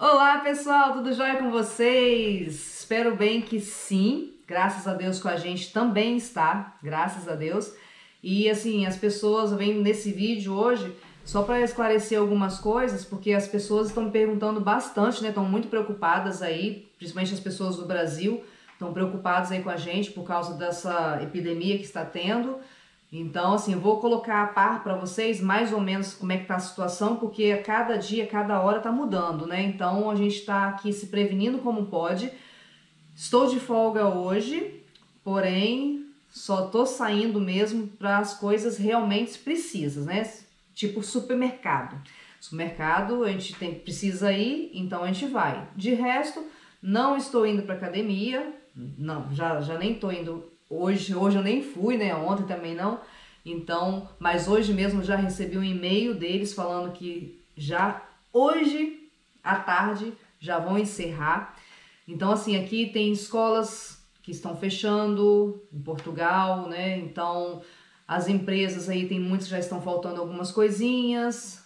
Olá pessoal, tudo jóia com vocês? Espero bem que sim, graças a Deus com a gente também está, graças a Deus. E assim, as pessoas vêm nesse vídeo hoje só para esclarecer algumas coisas, porque as pessoas estão me perguntando bastante, né? Estão muito preocupadas aí, principalmente as pessoas do Brasil, estão preocupadas aí com a gente por causa dessa epidemia que está tendo. Então, assim, eu vou colocar a par para vocês mais ou menos como é que tá a situação, porque a cada dia, cada hora tá mudando, né? Então, a gente tá aqui se prevenindo como pode. Estou de folga hoje, porém, só tô saindo mesmo para as coisas realmente precisas, né? Tipo supermercado. Supermercado, a gente precisa ir, então a gente vai. De resto, não estou indo para academia, não, já nem tô indo hoje eu nem fui, né? Ontem também não. Então, mas hoje mesmo já recebi um e-mail deles falando que já hoje à tarde já vão encerrar. Então, assim, aqui tem escolas que estão fechando em Portugal, né? Então, as empresas aí tem muitas que já estão faltando algumas coisinhas.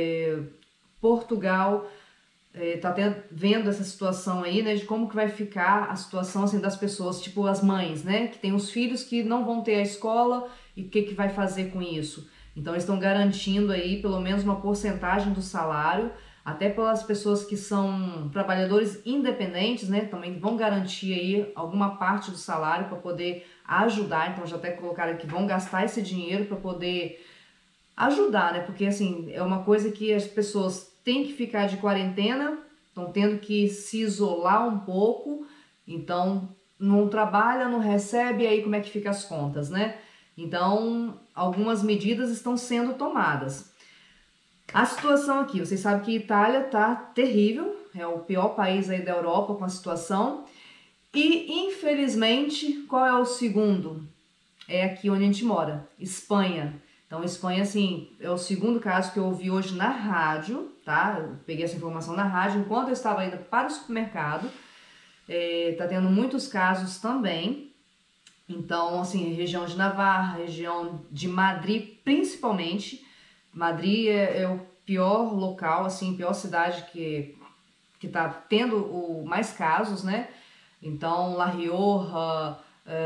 Portugal tá vendo essa situação aí, né, de como que vai ficar a situação assim das pessoas, tipo as mães, né, que tem os filhos que não vão ter a escola e o que que vai fazer com isso. Então eles estão garantindo aí pelo menos uma porcentagem do salário, até pelas pessoas que são trabalhadores independentes, né, também vão garantir aí alguma parte do salário para poder ajudar. Então já até colocaram que vão gastar esse dinheiro para poder ajudar, né? Porque assim, é uma coisa que as pessoas têm que ficar de quarentena, estão tendo que se isolar um pouco, então não trabalha, não recebe, aí como é que fica as contas, né? Então, algumas medidas estão sendo tomadas. A situação aqui, vocês sabem que a Itália tá terrível, é o pior país aí da Europa com a situação. E infelizmente, qual é o segundo? É aqui onde a gente mora, Espanha. Então, Espanha, assim, é o segundo caso que eu ouvi hoje na rádio, tá? Eu peguei essa informação na rádio enquanto eu estava indo para o supermercado. Tá tendo muitos casos também. Então, assim, região de Navarra, região de Madrid, principalmente. Madrid é o pior local, assim, pior cidade que tá tendo mais casos, né? Então, La Rioja,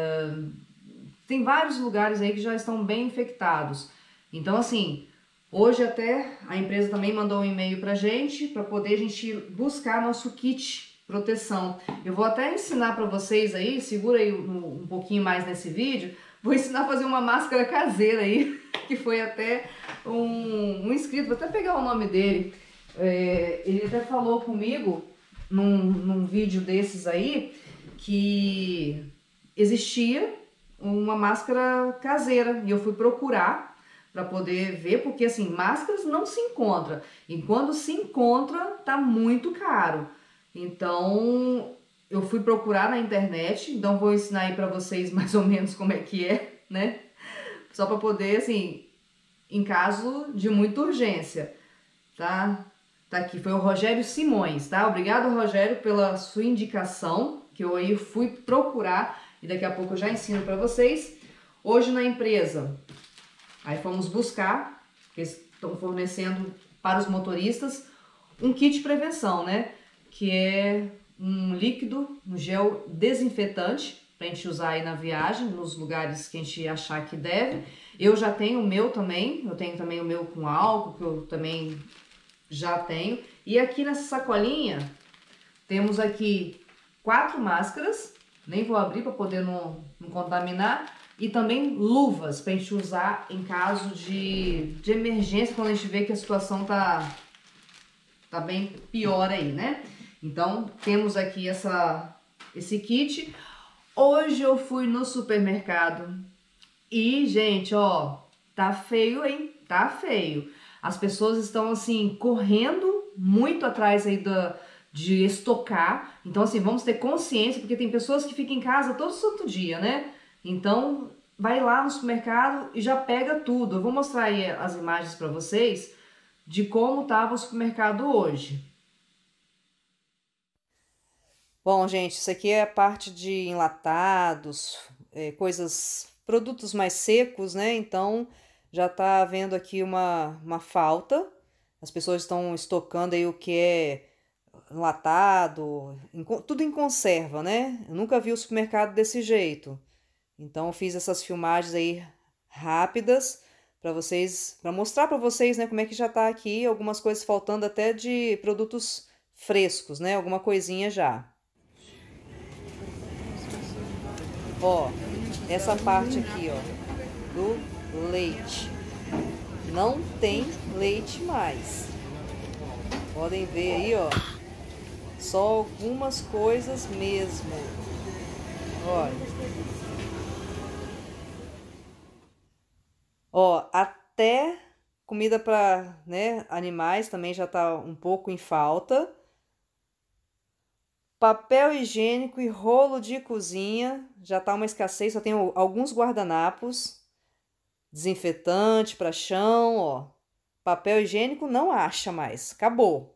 tem vários lugares aí que já estão bem infectados. Então, assim, hoje até a empresa também mandou um e-mail pra gente, para poder a gente buscar nosso kit proteção. Eu vou até ensinar para vocês aí, segura aí um pouquinho mais nesse vídeo, vou ensinar a fazer uma máscara caseira aí, que foi até um inscrito, vou até pegar o nome dele. Ele até falou comigo num vídeo desses aí, que existia uma máscara caseira e eu fui procurar para poder ver, porque assim, máscaras não se encontra e quando se encontra tá muito caro. Então eu fui procurar na internet, então vou ensinar aí para vocês mais ou menos como é que é, né? Só para poder assim, em caso de muita urgência, tá? Tá aqui, foi o Rogério Simões, tá? Obrigado, Rogério, pela sua indicação, que eu aí fui procurar e daqui a pouco eu já ensino para vocês. Hoje na empresa, aí fomos buscar, que eles estão fornecendo para os motoristas, um kit de prevenção, né? Que é um líquido, um gel desinfetante, para a gente usar aí na viagem, nos lugares que a gente achar que deve. Eu já tenho o meu também, eu tenho também o meu com álcool, que eu também já tenho. E aqui nessa sacolinha, temos aqui 4 máscaras, nem vou abrir para poder não contaminar, e também luvas para a gente usar em caso de emergência, quando a gente vê que a situação tá bem pior aí, né? Então, temos aqui esse kit. Hoje eu fui no supermercado e, gente, ó, tá feio, hein? Tá feio. As pessoas estão, assim, correndo muito atrás aí de estocar. Então, assim, vamos ter consciência, porque tem pessoas que ficam em casa todo santo dia, né? Então, vai lá no supermercado e já pega tudo. Eu vou mostrar aí as imagens para vocês de como estava o supermercado hoje. Bom, gente, isso aqui é a parte de enlatados, coisas, produtos mais secos, né? Então, já tá havendo aqui uma falta. As pessoas estão estocando aí o que é enlatado, tudo em conserva, né? Eu nunca vi o supermercado desse jeito. Então eu fiz essas filmagens aí rápidas para vocês, para mostrar para vocês, né, como é que já tá aqui, algumas coisas faltando até de produtos frescos, né? Alguma coisinha já. Ó, essa parte aqui, ó, do leite. Não tem leite mais. Podem ver aí, ó. Só algumas coisas mesmo. Olha. Ó, até comida para, né, animais também já tá um pouco em falta. Papel higiênico e rolo de cozinha já tá uma escassez, só tem alguns guardanapos. Desinfetante para chão, ó. Papel higiênico não acha mais, acabou.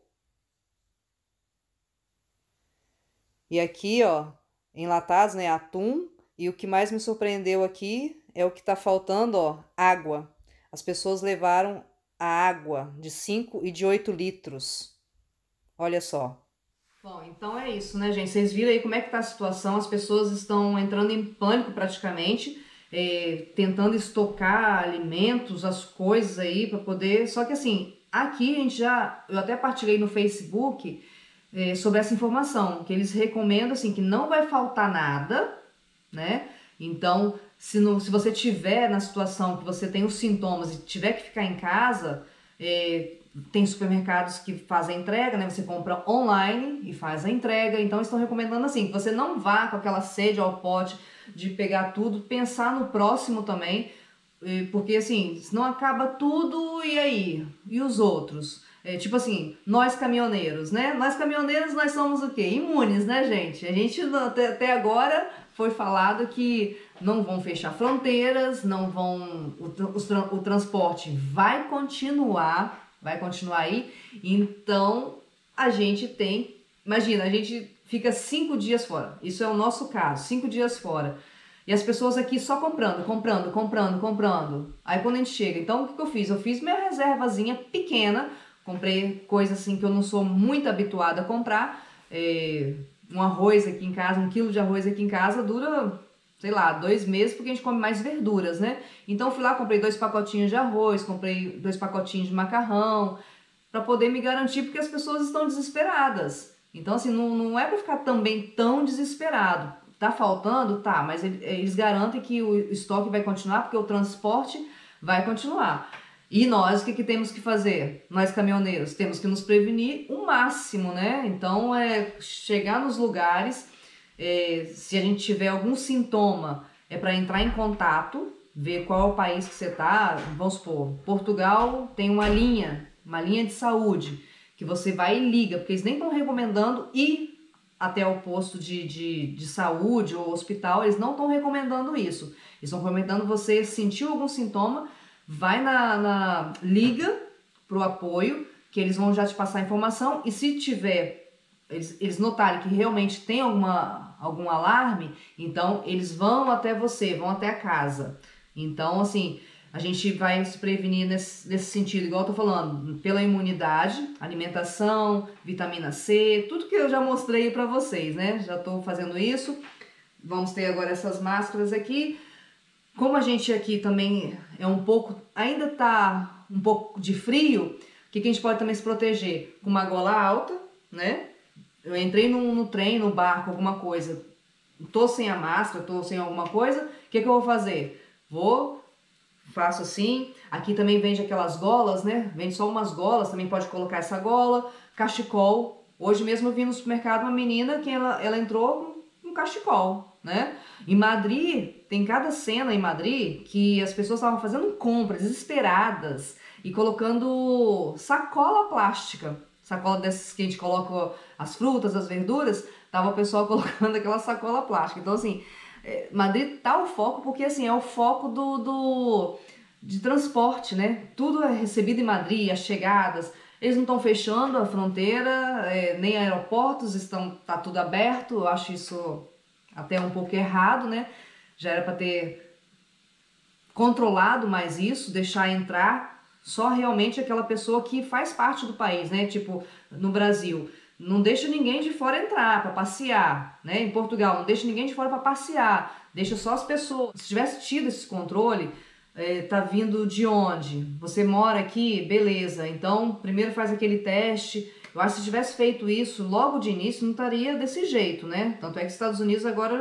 E aqui, ó, enlatados, né, atum. E o que mais me surpreendeu aqui é o que tá faltando, ó, água. As pessoas levaram a água de 5 e de 8 litros. Olha só. Bom, então é isso, né, gente? Vocês viram aí como é que tá a situação, as pessoas estão entrando em pânico praticamente, tentando estocar alimentos, as coisas aí para poder... Só que assim, aqui a gente já... Eu até partilhei no Facebook sobre essa informação, que eles recomendam assim, que não vai faltar nada, né? Então, se você tiver na situação que você tem os sintomas e tiver que ficar em casa, tem supermercados que fazem entrega, né? Você compra online e faz a entrega. Então, estão recomendando assim, que você não vá com aquela sede ao pote de pegar tudo, pensar no próximo também, porque assim, senão acaba tudo e aí? E os outros? Tipo assim, nós caminhoneiros, né? Nós caminhoneiros, nós somos o quê? Imunes, né, gente? A gente até agora foi falado que não vão fechar fronteiras, não vão... O transporte vai continuar aí. Então, a gente tem... Imagina, a gente fica 5 dias fora. Isso é o nosso caso, 5 dias fora. E as pessoas aqui só comprando. Aí quando a gente chega, então o que eu fiz? Eu fiz minha reservazinha pequena, comprei coisas assim que eu não sou muito habituada a comprar. Um arroz aqui em casa, 1 quilo de arroz aqui em casa dura, sei lá, 2 meses, porque a gente come mais verduras, né? Então fui lá, comprei 2 pacotinhos de arroz, comprei 2 pacotinhos de macarrão, para poder me garantir, porque as pessoas estão desesperadas. Então assim, não é para ficar também tão desesperado. Tá faltando? Tá, mas eles garantem que o estoque vai continuar, porque o transporte vai continuar. E nós, o que temos que fazer? Nós caminhoneiros, temos que nos prevenir o máximo, né? Então, chegar nos lugares, se a gente tiver algum sintoma, é para entrar em contato, ver qual é o país que você tá. Vamos supor, Portugal tem uma linha de saúde, que você vai e liga, porque eles nem estão recomendando ir até o posto de saúde ou hospital, eles não estão recomendando isso. Eles estão recomendando você sentir algum sintoma, vai liga pro apoio, que eles vão já te passar a informação, e se tiver, eles notarem que realmente tem algum alarme, então eles vão até você, vão até a casa. Então, assim, a gente vai se prevenir nesse sentido, igual eu tô falando, pela imunidade, alimentação, vitamina C, tudo que eu já mostrei para vocês, né? Já tô fazendo isso. Vamos ter agora essas máscaras aqui. Como a gente aqui também ainda tá um pouco de frio, o que a gente pode também se proteger? Com uma gola alta, né? Eu entrei no trem, no barco, alguma coisa, tô sem a máscara, tô sem alguma coisa, o que eu vou fazer? Faço assim. Aqui também vende aquelas golas, né? Vende só umas golas, também pode colocar essa gola. Cachecol. Hoje mesmo eu vi no supermercado uma menina que ela entrou com um cachecol, né? Em Madrid, tem cada cena em Madrid que as pessoas estavam fazendo compras desesperadas e colocando sacola plástica. Sacola dessas que a gente coloca as frutas, as verduras, tava o pessoal colocando aquela sacola plástica. Então, assim, Madrid tá o foco, porque assim, é o foco de transporte, né? Tudo é recebido em Madrid, as chegadas. Eles não estão fechando a fronteira, nem aeroportos, tá tudo aberto. Eu acho isso até um pouco errado, né? Já era para ter controlado mais isso, deixar entrar só realmente aquela pessoa que faz parte do país, né? Tipo, no Brasil, não deixa ninguém de fora entrar para passear, né? Em Portugal, não deixa ninguém de fora para passear, deixa só as pessoas. Se tivesse tido esse controle, tá vindo de onde? Você mora aqui? Beleza, então primeiro faz aquele teste. Eu acho que se tivesse feito isso logo de início, não estaria desse jeito, né? Tanto é que os Estados Unidos agora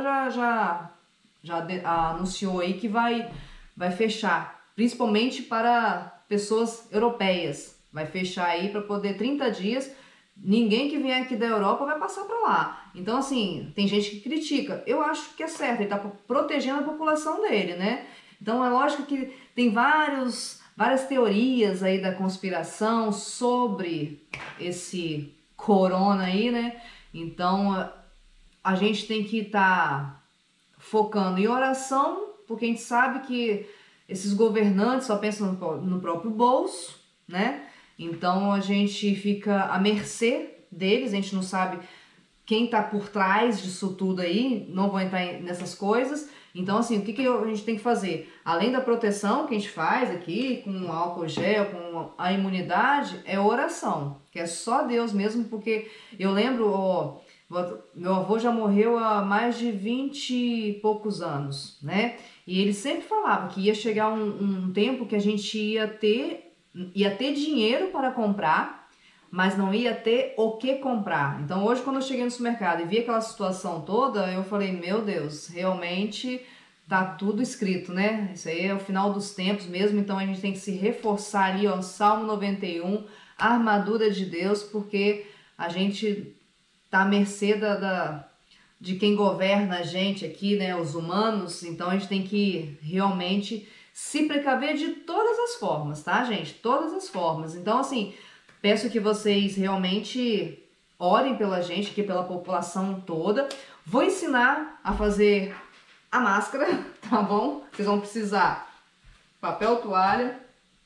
já anunciou aí que vai fechar, principalmente para pessoas europeias. Vai fechar aí para poder 30 dias. Ninguém que vier aqui da Europa vai passar para lá. Então, assim, tem gente que critica. Eu acho que é certo, ele está protegendo a população dele, né? Então, é lógico que tem várias teorias aí da conspiração sobre esse corona aí, né? Então, a gente tem que estar focando em oração, porque a gente sabe que esses governantes só pensam no próprio bolso, né? Então a gente fica à mercê deles, a gente não sabe quem tá por trás disso tudo aí, não vou entrar nessas coisas. Então, assim, o que a gente tem que fazer? Além da proteção que a gente faz aqui, com álcool gel, com a imunidade, é oração, que é só Deus mesmo, porque eu lembro, ó, meu avô já morreu há mais de 20 e poucos anos, né? E ele sempre falava que ia chegar um tempo que a gente ia ter dinheiro para comprar, mas não ia ter o que comprar. Então hoje, quando eu cheguei no supermercado e vi aquela situação toda, eu falei, meu Deus, realmente tá tudo escrito, né? Isso aí é o final dos tempos mesmo, então a gente tem que se reforçar ali, ó, Salmo 91, a armadura de Deus, porque a gente tá à mercê de quem governa a gente aqui, né, os humanos. Então a gente tem que realmente se precaver de todas as formas, tá, gente? Todas as formas. Então, assim, peço que vocês realmente orem pela gente aqui, pela população toda. Vou ensinar a fazer a máscara, tá bom? Vocês vão precisar papel toalha,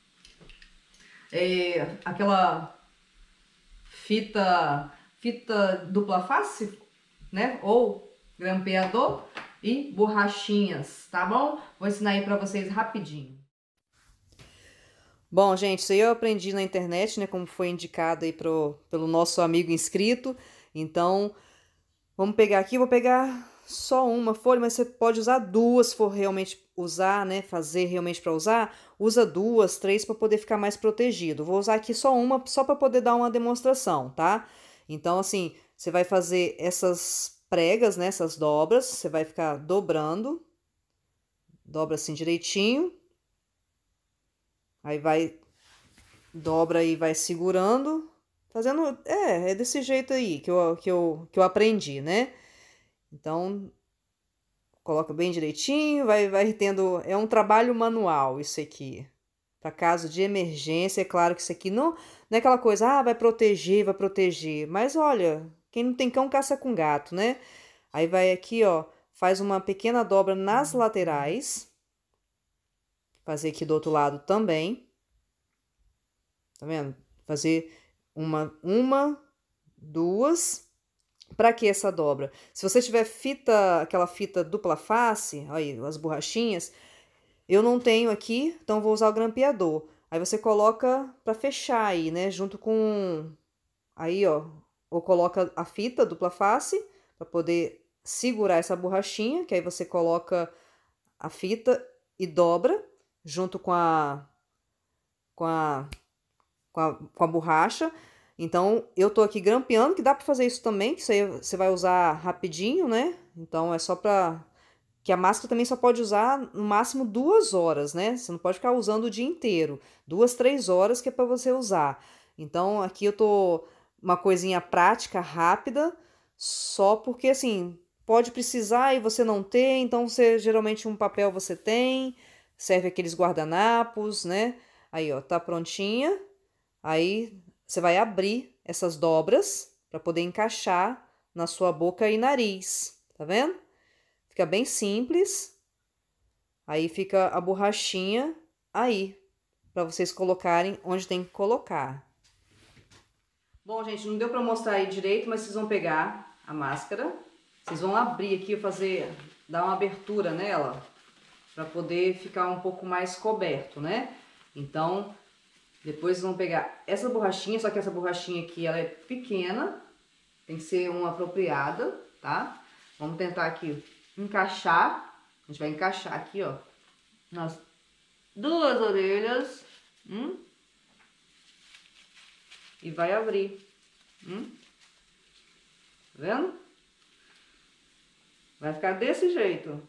aquela fita dupla face, né? Ou grampeador e borrachinhas, tá bom? Vou ensinar aí pra vocês rapidinho. Bom, gente, isso aí eu aprendi na internet, né? Como foi indicado aí pelo nosso amigo inscrito. Então, vamos pegar aqui, vou pegar só uma folha, mas você pode usar duas se for realmente usar, né? Fazer realmente para usar, usa duas, três para poder ficar mais protegido. Vou usar aqui só uma, só para poder dar uma demonstração, tá? Então, assim, você vai fazer essas pregas, né? Essas dobras, você vai ficar dobrando, dobra assim direitinho. Aí vai, dobra e vai segurando, fazendo, é desse jeito aí que eu aprendi, né? Então, coloca bem direitinho, vai tendo, é um trabalho manual isso aqui. Para caso de emergência, é claro que isso aqui não é aquela coisa, vai proteger, mas olha, quem não tem cão caça com gato, né? Aí vai aqui, ó, faz uma pequena dobra nas laterais, fazer aqui do outro lado também. Tá vendo? Fazer uma, duas. Para que essa dobra? Se você tiver aquela fita dupla face, aí as borrachinhas, eu não tenho aqui, então vou usar o grampeador. Aí você coloca para fechar aí, né? Junto com aí, ó, ou coloca a fita dupla face para poder segurar essa borrachinha, que aí você coloca a fita e dobra junto com a borracha. Então, eu tô aqui grampeando, que dá para fazer isso também, que isso aí você vai usar rapidinho, né? Então, é só para que a máscara também só pode usar no máximo 2 horas, né? Você não pode ficar usando o dia inteiro. 2, 3 horas que é para você usar. Então, aqui eu tô uma coisinha prática, rápida, só porque, assim, pode precisar e você não ter, então você geralmente um papel você tem, serve aqueles guardanapos, né? Aí, ó, tá prontinha. Aí você vai abrir essas dobras para poder encaixar na sua boca e nariz, tá vendo? Fica bem simples. Aí fica a borrachinha aí, para vocês colocarem onde tem que colocar. Bom, gente, não deu para mostrar aí direito, mas vocês vão pegar a máscara, vocês vão abrir aqui, dar uma abertura nela, para poder ficar um pouco mais coberto, né? Então, depois vão pegar essa borrachinha, só que essa borrachinha aqui ela é pequena, Tem que ser uma apropriada, tá? Vamos tentar aqui encaixar. A gente vai encaixar aqui, ó, nas duas orelhas. E vai abrir. Tá vendo? Vai ficar desse jeito.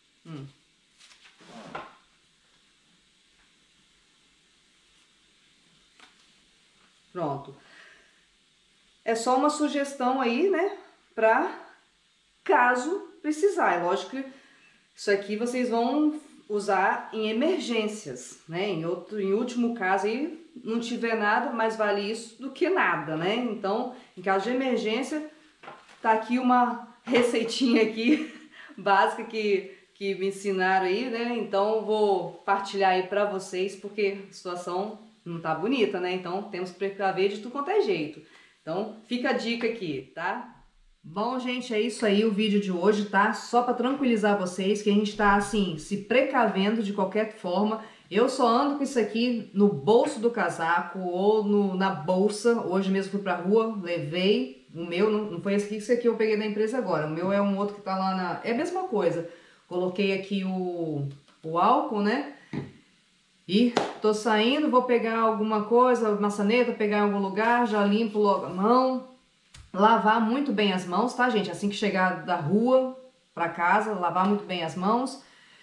Pronto. É só uma sugestão aí, né? Pra caso precisar. É lógico que isso aqui vocês vão usar em emergências, né? Em último caso aí, não tiver nada, mais vale isso do que nada, né? Então, em caso de emergência, tá aqui uma receitinha aqui, básica que me ensinaram aí, né? Então, vou partilhar aí pra vocês, porque a situação não tá bonita, né? Então, temos que precaver de tudo quanto é jeito. Então, fica a dica aqui, tá? Bom, gente, é isso aí o vídeo de hoje, tá? Só para tranquilizar vocês que a gente tá, assim, se precavendo de qualquer forma. Eu só ando com isso aqui no bolso do casaco ou na bolsa. Hoje mesmo fui pra rua, levei o meu, não foi esse aqui eu peguei da empresa agora. O meu é um outro que tá lá na... É a mesma coisa. Coloquei aqui o álcool, né? E tô saindo, vou pegar alguma coisa, maçaneta, pegar em algum lugar, já limpo logo a mão. Lavar muito bem as mãos, tá, gente? Assim que chegar da rua pra casa, lavar muito bem as mãos.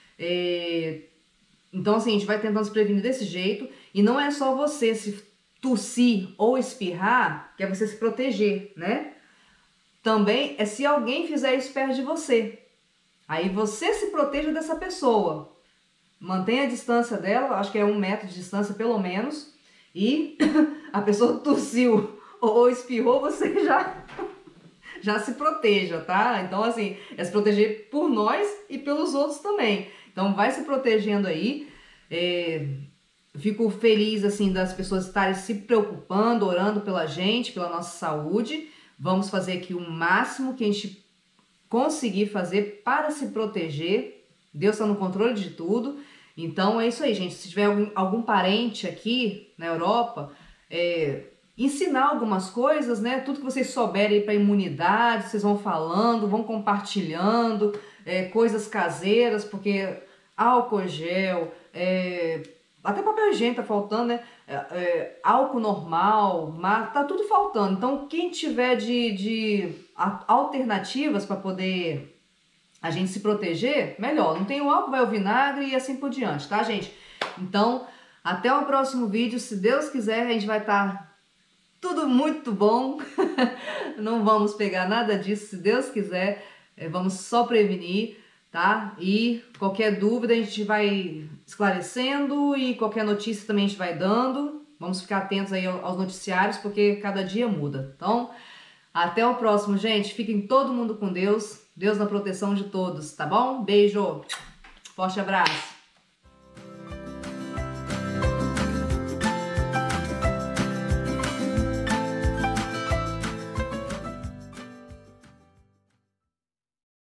Então, assim, a gente vai tentando se prevenir desse jeito. E não é só você se tossir ou espirrar, que é você se proteger, né? Também é se alguém fizer isso perto de você. Aí você se proteja dessa pessoa. Mantenha a distância dela, acho que é 1 metro de distância pelo menos. E a pessoa tossiu ou espirrou, você já se proteja, tá? Então, assim, é se proteger por nós e pelos outros também. Então, vai se protegendo aí. Fico feliz, assim, das pessoas estarem se preocupando, orando pela gente, pela nossa saúde. Vamos fazer aqui o máximo que a gente conseguir fazer para se proteger. Deus está no controle de tudo. Então, é isso aí, gente. Se tiver algum parente aqui na Europa, ensinar algumas coisas, né? Tudo que vocês souberem para imunidade, vocês vão falando, vão compartilhando, coisas caseiras, porque álcool gel, até papel higiênico tá faltando, né? Álcool normal, mas tá tudo faltando. Então, quem tiver de alternativas para poder a gente se proteger, melhor. Não tem o álcool, vai o vinagre e assim por diante, tá, gente? Então, até o próximo vídeo. Se Deus quiser, a gente vai estar tudo muito bom. Não vamos pegar nada disso, se Deus quiser. Vamos só prevenir, tá? E qualquer dúvida a gente vai esclarecendo e qualquer notícia também a gente vai dando. Vamos ficar atentos aí aos noticiários, porque cada dia muda. Então, até o próximo, gente. Fiquem todo mundo com Deus. Deus na proteção de todos, tá bom? Beijo. Forte abraço.